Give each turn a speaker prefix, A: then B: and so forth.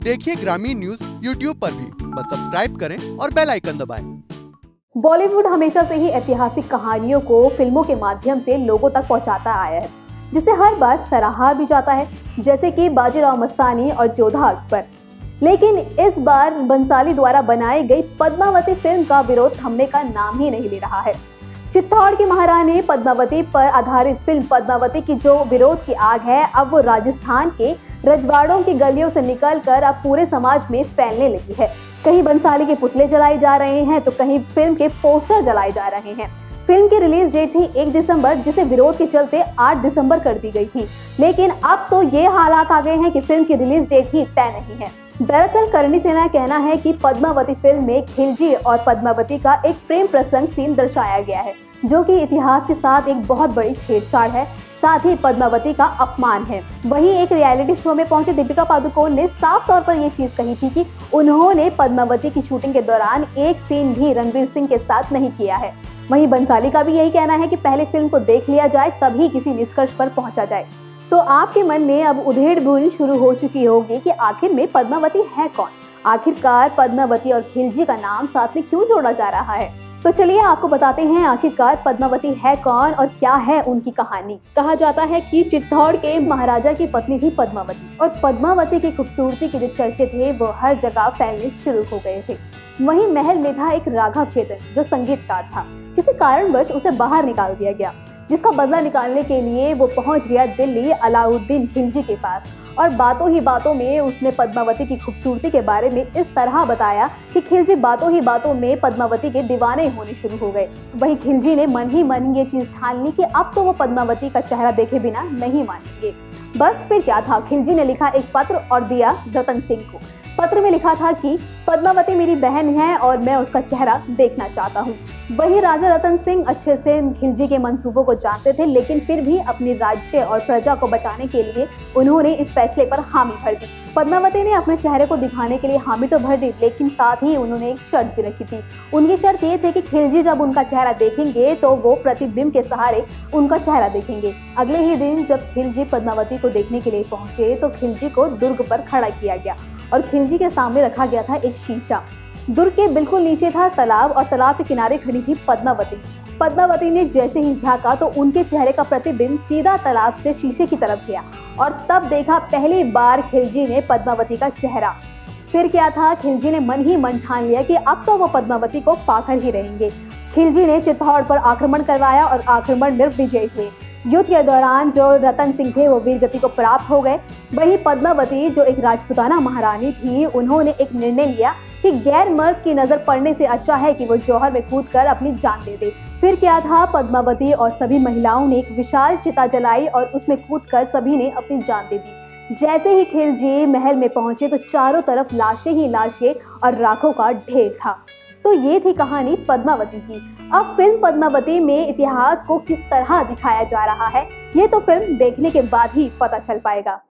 A: देखिए ग्रामीण news YouTube पर भी, बस सब्सक्राइब करें और बेल आइकन दबाएं।
B: बॉलीवुड हमेशा से ही ऐतिहासिक कहानियों को फिल्मों के माध्यम से लोगों तक पहुंचाता आया है, जिसे हर बार सराहा भी जाता है, जैसे कि बाजीराव मस्तानी और जोधा अकबर। लेकिन इस बार बंसाली द्वारा बनाई गई पद्मावती फिल्म का विरोध थमने का नाम ही नहीं ले रहा है। चित्तौड़ की महारानी पद्मावती पर आधारित फिल्म पद्मावती की जो विरोध की आग है, अब वो राजस्थान के रजवाड़ों की गलियों से निकलकर अब पूरे समाज में फैलने लगी है। कहीं बंसाली के पुतले जलाए जा रहे हैं तो कहीं फिल्म के पोस्टर जलाए जा रहे हैं। फिल्म की रिलीज डेट थी 1 दिसंबर, जिसे विरोध के चलते 8 दिसंबर कर दी गई थी। लेकिन अब तो ये हालात आ गए हैं कि फिल्म की रिलीज डेट ही तय नहीं है। दरअसल करणी सेना का कहना है कि पद्मावती फिल्म में खिलजी और पद्मावती का एक प्रेम प्रसंग सीन दर्शाया गया है, जो कि इतिहास के साथ एक बहुत बड़ी छेड़छाड़ है, साथ ही पद्मावती का अपमान है। वहीं एक रियलिटी शो में पहुंचे दीपिका पादुकोण ने साफ तौर पर ये चीज कही थी कि उन्होंने पद्मावती की शूटिंग के दौरान एक सीन भी रणवीर सिंह के साथ नहीं किया है। वहीं बंसाली का भी यही कहना है कि पहले फिल्म को देख लिया जाए, तभी किसी निष्कर्ष पर पहुंचा जाए। तो आपके मन में अब उधेड़-बुन शुरू हो चुकी होगी कि आखिर में पद्मावती है कौन? आखिरकार पद्मावती और खिलजी का नाम साथ में क्यों जोड़ा जा रहा है? तो चलिए आपको बताते हैं आखिरकार पद्मावती है कौन और क्या है उनकी कहानी। कहा जाता है कि चित्तौड़ के महाराजा की पत्नी थी पद्मावती, और पद्मावती की खूबसूरती के जो चर्चे थे वो हर जगह फैलने शुरू हो गए थे। वहीं महल में था एक राघव चेतन, जो संगीतकार था। किसी कारणवश उसे बाहर निकाल दिया गया, जिसका बदला निकालने के लिए वो पहुंच गया दिल्ली अलाउद्दीन खिलजी के पास, और बातों ही बातों में उसने पद्मावती की खूबसूरती के बारे में इस तरह बताया कि खिलजी बातों ही बातों में पद्मावती के दीवाने होने शुरू हो गए। वहीं खिलजी ने मन ही मन ये चीज ठान ली कि अब तो वो पद्मावती का चेहरा देखे बिना नहीं मानेंगे। बस फिर क्या था, खिलजी ने लिखा एक पत्र और दिया रतन सिंह को। पत्र में लिखा था कि पद्मावती मेरी बहन है और मैं उसका चेहरा देखना चाहता हूँ। वही राजा रतन सिंह अच्छे से खिलजी के मंसूबों को जानते थे, लेकिन फिर भी अपनी राज्य और प्रजा को बचाने के लिए उन्होंने इस फैसले पर हामी भर दी। पद्मावती ने अपने चेहरे को दिखाने के लिए हामी तो भर दी, लेकिन साथ ही उन्होंने एक शर्त भी रखी थी। उनकी शर्त ये थी कि खिलजी जब उनका चेहरा देखेंगे तो वो प्रतिबिंब के सहारे उनका चेहरा देखेंगे। अगले ही दिन जब खिलजी पद्मावती को देखने के लिए पहुंचे तो खिलजी को दुर्ग पर खड़ा किया गया और खिलजी के सामने रखा गया था एक शीशा। दुर्ग के बिल्कुल नीचे था तालाब, और तालाब के किनारे खड़ी थी पद्मावती। पद्मावती ने जैसे ही झांका तो उनके चेहरे का प्रतिबिंब सीधा तालाब से शीशे की तरफ गया, और तब देखा पहली बार खिलजी ने पद्मावती का चेहरा। फिर क्या था, खिलजी ने मन ही मन ठान लिया कि अब तो वो पद्मावती को पाकर ही रहेंगे। खिलजी ने चित्तौड़ पर आक्रमण करवाया और आक्रमण में विजयी हुए। युद्ध के दौरान जो रतन सिंह थे वो वीरगति को प्राप्त हो गए। वहीं पद्मावती जो एक राजपूताना महारानी थी, उन्होंने एक निर्णय लिया कि गैर मर्द की नजर पड़ने से अच्छा है कि वो जौहर में कूदकर अपनी जान दे दे। फिर क्या था, पद्मावती और सभी महिलाओं ने एक विशाल चिता जलाई और उसमें कूदकर सभी ने अपनी जान दे दी। जैसे ही खिलजी महल में पहुंचे तो चारों तरफ लाशें ही लाशें और राखों का ढेर था। तो ये थी कहानी पद्मावती की। अब फिल्म पद्मावती में इतिहास को किस तरह दिखाया जा रहा है, ये तो फिल्म देखने के बाद ही पता चल पाएगा।